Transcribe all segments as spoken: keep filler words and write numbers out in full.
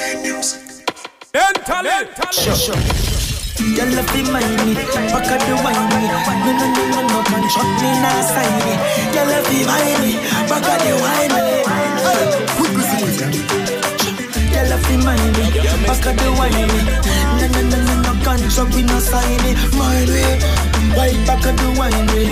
Sure, sure. Y'all love to mind me, back of the wine me. No, no, no, no, no, can shot me, nah, sign me. Y'all love to mind me, back of the wine me. Quick, y'all love to mind me, back of the wine me. No, no, no, no, no, can shot me, nah, sign me. Mind me, right back of the wine me.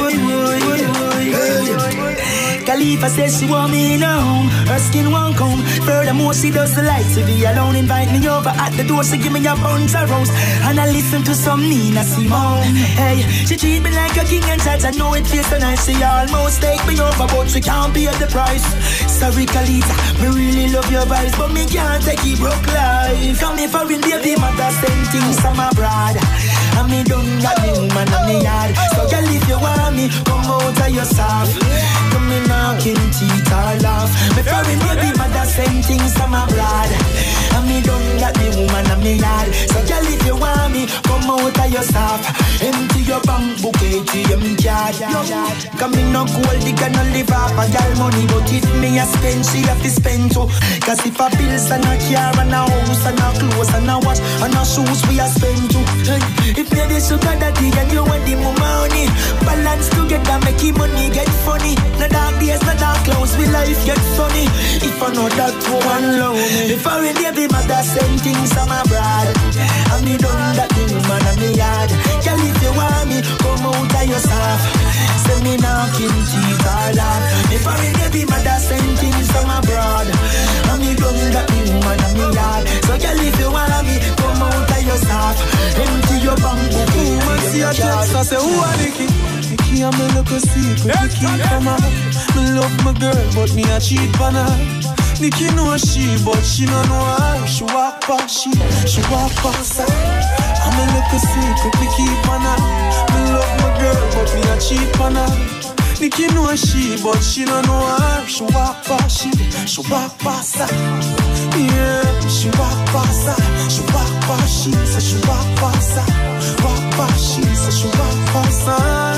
Khalifa says she want me in her home. Her skin won't come. Furthermore, she does the like to be alone. Invite me over at the door, so give me a bunch of rose. And I listen to some Nina Simone. Hey, she treat me like a king and judge. I know it feels so nice. She almost take me over, but she can't pay the price. Sorry, Khalifa, me really love your vibes, but me can't take it broke life. Come here for in baby mother, send things from abroad. And me done got me woman on me yard. So girl, if you want me, come out of yourself. Come in knocking teeth or laugh. Me foreign baby mother send things from abroad. And me done got me woman on me yard. So girl, if you want me, come out of yourself. Empty your bank book, A T M card. Come in no gold, they gonna live off a girl money. But if me a spend, she have to spend too. Cause if a bills and a car and a house and a clothes and a watch and a shoes, we a spend too. If you're the sugar daddy and you want the money, balance together, make your money get funny. No dark days, no dark clouds, we life get funny. If I know that one low, if I really be mother send things from abroad. And me done that the woman on me yard. Girl, if you want me, come out of yourself. Send me knocking teeth or laugh. If I really be mother send things from abroad. And me done that the woman on me yard. So girl, if you want me, come out of yourself. Empty your bank book. I see a text, I say, who are the key? The key and me look a secret, the key from her. Me love my girl, but me a cheat on her. Nikki know she, but she don't know her. She walk past she, she walk past her. I'm a little secret, me keep on her. Me love my girl, but me a cheat on her. Nikki know she, but she don't know her. She walk past she, she walk past her. Yeah, she walk past her. She walk past she, say she walk past her. Walk past she, say she walk past her.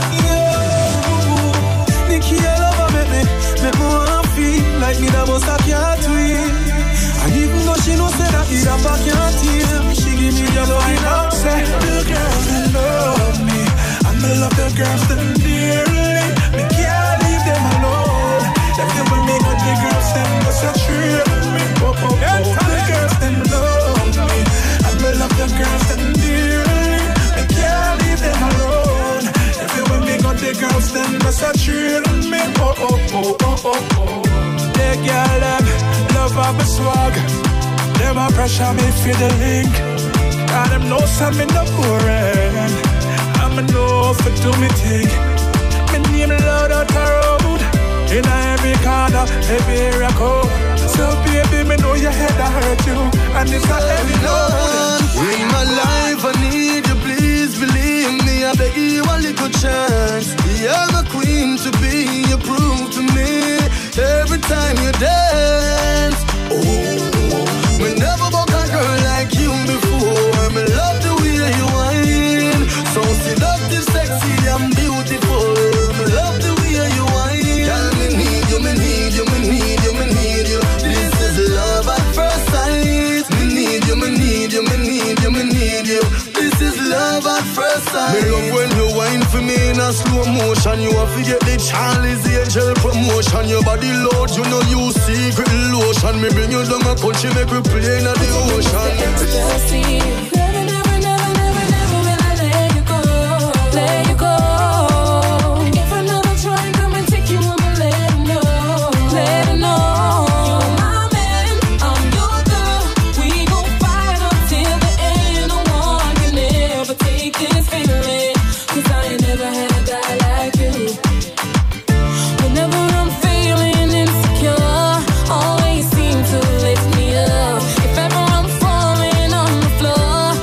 Yeah, Nikki, I love her, make me, make me wanna feel like me that was a cat tweet. And even though she knows that I eat up a cat team, she give me the line up. Say, the girls that love me, and I love the girls that dearly. Me can't leave them alone. Them never make up the girls, them must have treated me. Oh, oh, oh, the girls that love me, and I love the girls that dearly. Me can't leave them alone. Everywhere me got the girls, them must have treated me. Oh, oh, oh, oh, oh, oh. They girl them love up a swag. Them a pressure me for the link. And them know some in the boring. I'm a know for do me thing. Me name loud out the road. In every corner, every area code. So baby, me know your head I hurt you. And it's a heavy load. In my life I need you, please believe me. I beg you a little chance. You're my queen to be, you prove to me. Every time you dance, oh, we never walk a girl like you before. Me love the way you whine, so seductive, sexy and beautiful. Me love the way you whine. Girl, me need you, me need you, me need you, me need you. This is love at first sight. Me need you, me need you, me need you, me need you. This is love at first sight. Me love when you whine for me in a slow motion. You have to get the Charlie's Angel promotion. Your body load, you know you secret lotion. Me bring you down a country, make we play in the ocean. Never, never, never, never, never will I let you go, let you go. If another try, come and take you, I'ma let him know, let him know. You're my man, I'm your girl. We gon' fight until the end. No one can ever take this feeling, 'cause I ain't never had a guy like you. Whenever I'm feeling insecure, always seem to lift me up. If ever I'm falling on the floor,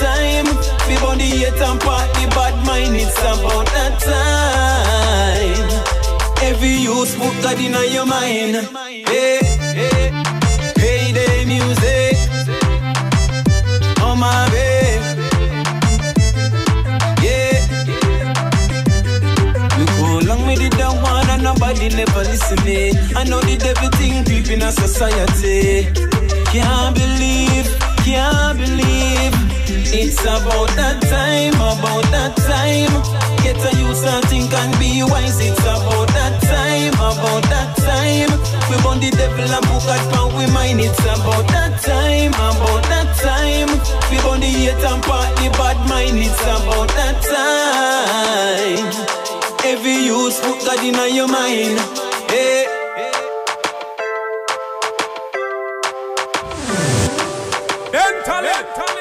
time. We born the hate and party bad mind. It's about that time. Every youth put God in your mind. Hey, hey, hey, the music. Oh my babe. Yeah. We go along with it, that one and nobody never listening. I know the devil thing deep in our society. Can't believe, can't believe. It's about that time, about that time. Get a youth and think and be wise. It's about that time, about that time. We born the devil and book at power we mind. It's about that time, about that time. We born the hate and party bad mind. It's about that time. Every youth put God in your mind. Hey. Then talent, talent.